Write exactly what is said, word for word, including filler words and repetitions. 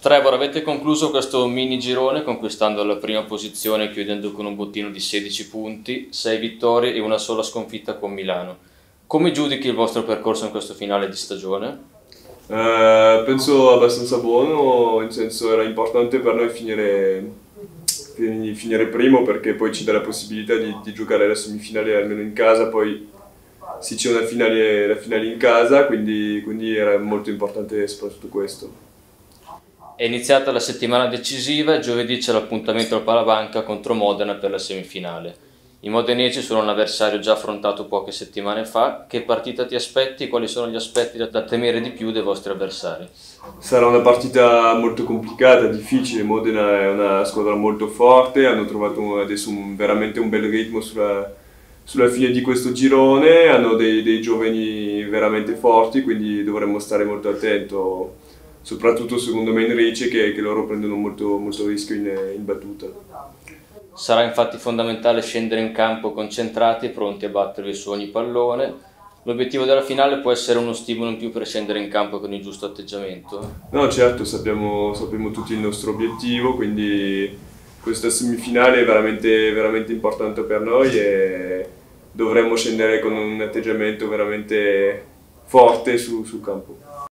Trevor, avete concluso questo mini girone conquistando la prima posizione e chiudendo con un bottino di sedici punti, sei vittorie e una sola sconfitta con Milano. Come giudichi il vostro percorso in questo finale di stagione? Eh, penso abbastanza buono, in senso era importante per noi finire, fin- finire primo perché poi ci dà la possibilità di, di giocare la semifinale almeno in casa, poi sì c'è una finale, la finale in casa, quindi, quindi era molto importante soprattutto questo. È iniziata la settimana decisiva e giovedì c'è l'appuntamento al Palabanca contro Modena per la semifinale. I modenesi sono un avversario già affrontato poche settimane fa. Che partita ti aspetti? Quali sono gli aspetti da da temere di più dei vostri avversari? Sarà una partita molto complicata, difficile. Modena è una squadra molto forte, hanno trovato un- adesso un- veramente un bel ritmo sulla, sulla fine di questo girone, hanno dei, dei giovani veramente forti, quindi dovremmo stare molto attento, soprattutto secondo me in Ricci che, che loro prendono molto, molto rischio in, in battuta. Sarà infatti fondamentale scendere in campo concentrati e pronti a battervi su ogni pallone. L'obiettivo della finale può essere uno stimolo in più per scendere in campo con il giusto atteggiamento. No, certo, sappiamo, sappiamo tutti il nostro obiettivo, quindi questa semifinale è veramente, veramente importante per noi e dovremmo scendere con un atteggiamento veramente forte su- sul campo.